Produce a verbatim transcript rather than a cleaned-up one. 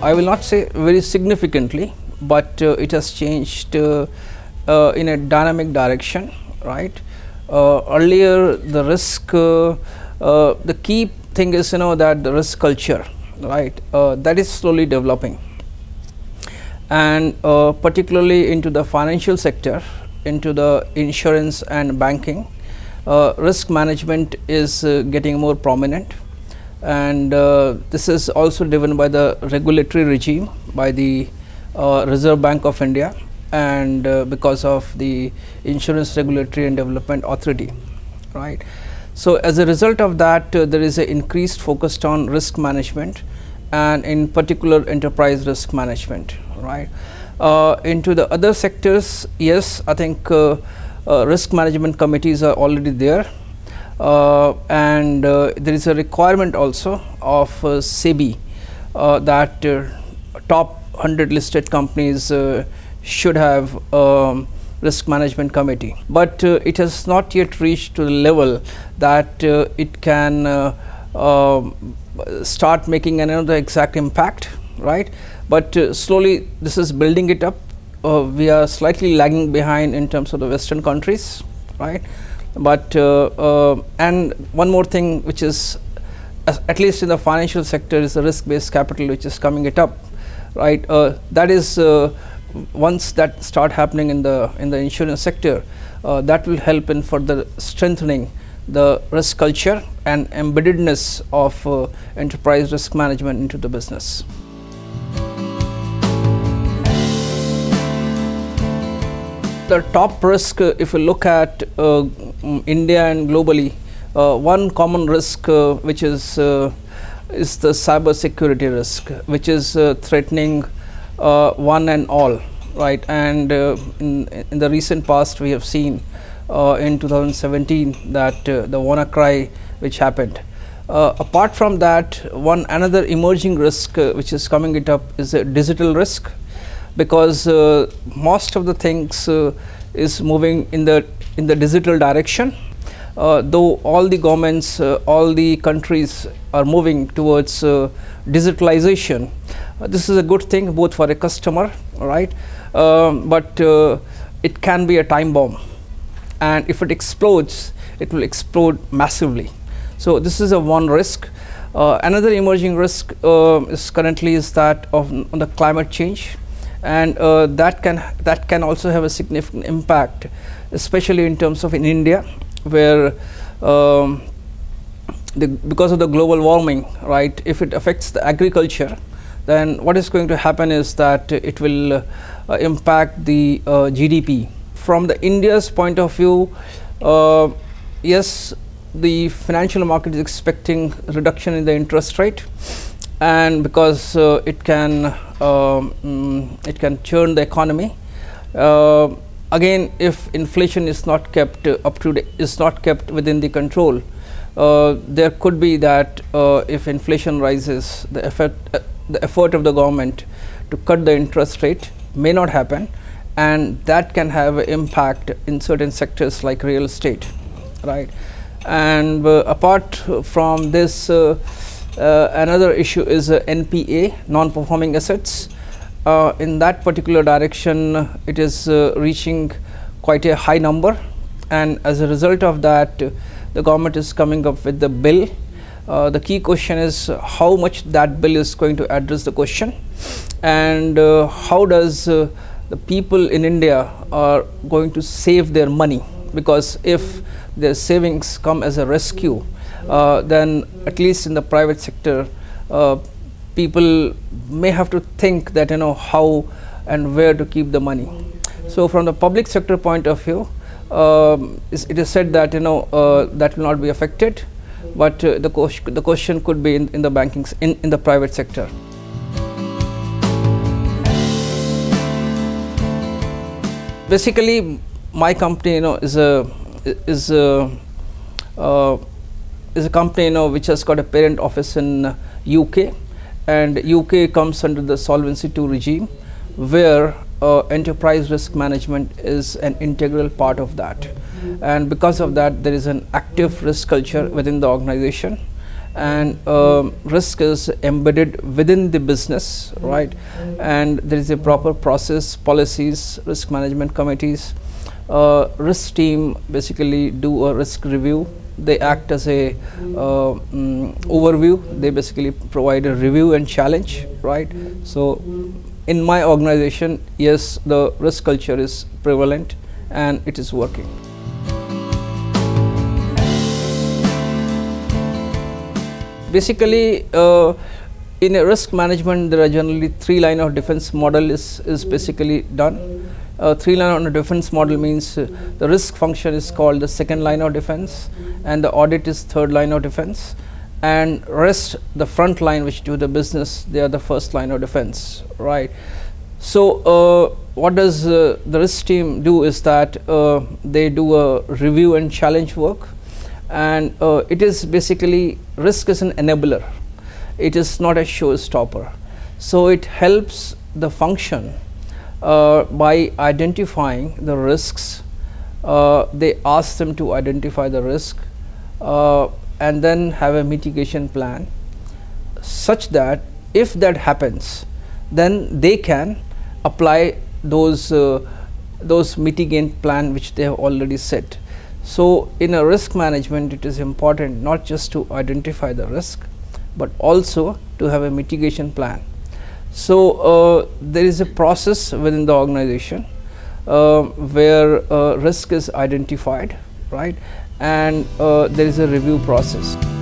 I will not say very significantly, but uh, it has changed uh, uh, in a dynamic direction, right? Uh, earlier, the risk, uh, uh, the key thing is, you know, that the risk culture, right, uh, that is slowly developing. And uh, particularly into the financial sector, into the insurance and banking, uh, risk management is uh, getting more prominent. And uh, this is also driven by the regulatory regime, by the uh, Reserve Bank of India, and uh, because of the Insurance Regulatory and Development Authority, right? So as a result of that, uh, there is an increased focus on risk management, and in particular enterprise risk management, right? Uh, into the other sectors, yes, I think uh, uh, risk management committees are already there. Uh, and uh, there is a requirement also of uh, SEBI uh, that uh, top one hundred listed companies uh, should have um, risk management committee, but uh, it has not yet reached to the level that uh, it can uh, uh, start making another exact impact, right? But uh, slowly this is building it up. Uh, we are slightly lagging behind in terms of the Western countries, right? But uh, uh, and one more thing, which is uh, at least in the financial sector, is the risk-based capital, which is coming it up, right? Uh, that is uh, once that start happening in the in the insurance sector, uh, that will help in further strengthening the risk culture and embeddedness of uh, enterprise risk management into the business. The top risk, uh, if you look at uh, India and globally, uh, one common risk uh, which is uh, is the cyber security risk, which is uh, threatening uh, one and all, right? And uh, in, in the recent past, we have seen uh, in two thousand seventeen that uh, the WannaCry which happened. Uh, apart from that, one another emerging risk uh, which is coming it up is a digital risk, because uh, most of the things uh, is moving in the in the digital direction. Uh, though all the governments, uh, all the countries are moving towards uh, digitalization, uh, this is a good thing both for a customer, right? Um, but uh, it can be a time bomb, and if it explodes, it will explode massively. So this is a one risk. Uh, another emerging risk uh, is currently is that of on the climate change. And uh, that can that can also have a significant impact, especially in terms of in India, where um, the, because of the global warming, right? If it affects the agriculture, then what is going to happen is that it will uh, impact the uh, G D P. From the India's point of view, uh, yes, the financial market is expecting reduction in the interest rate, and because uh, it can um, mm, it can churn the economy. Uh, again, if inflation is not kept uh, up to is not kept within the control, uh, there could be that uh, if inflation rises, the effort uh, the effort of the government to cut the interest rate may not happen, and that can have an impact in certain sectors like real estate, right? And uh, apart from this, uh, Uh, another issue is uh, N P A, non-performing assets. Uh, in that particular direction, uh, it is uh, reaching quite a high number, and as a result of that, uh, the government is coming up with the bill. Uh, the key question is uh, how much that bill is going to address the question, and uh, how does uh, the people in India are going to save their money, because if their savings come as a rescue, Uh, then at least in the private sector, uh, people may have to think that, you know, how and where to keep the money. So from the public sector point of view, um, it is said that, you know, uh, that will not be affected, but uh, the, the question could be in, in the banking, in, in the private sector. Basically, my company, you know, is a, is a, uh, is a company, you know, which has got a parent office in uh, U K, and U K comes under the Solvency two regime, where uh, enterprise risk management is an integral part of that. And because of that, there is an active risk culture within the organization, and um, risk is embedded within the business, right? And there is a proper process, policies, risk management committees. Uh, risk team basically do a risk review. They act as a uh, um, overview. They basically provide a review and challenge, right? So in my organization, yes, the risk culture is prevalent and it is working. Basically, uh, in a risk management, there are generally three line of defense model is, is basically done. Uh, three line of defense model means uh, the risk function is called the second line of defense, and the audit is third line of defense, and rest, the front line which do the business, they are the first line of defense, right? So uh, what does uh, the risk team do is that uh, they do a review and challenge work, and uh, it is basically, risk is an enabler. It is not a showstopper. So it helps the function uh, by identifying the risks. Uh, they ask them to identify the risk uh, and then have a mitigation plan, such that if that happens, then they can apply those uh, those mitigant plan which they have already set. So in a risk management, it is important not just to identify the risk, but also to have a mitigation plan. So uh, there is a process within the organization uh, where uh, risk is identified, right, and uh, there is a review process.